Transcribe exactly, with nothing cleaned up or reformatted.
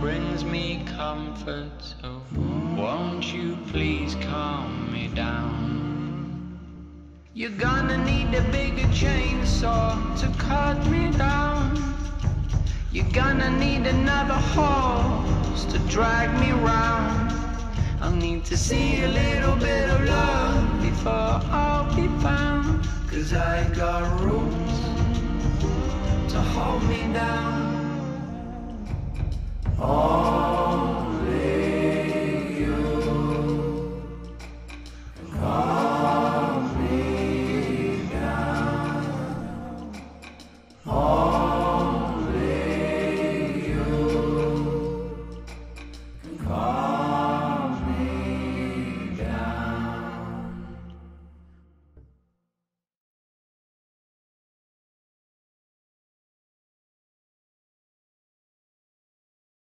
brings me comfort, so won't you please calm me down? You're gonna need a bigger chainsaw to cut me down. You're gonna need another horse to drag me round. I'll need to see a little bit of love before I'll be found. Cause I got roots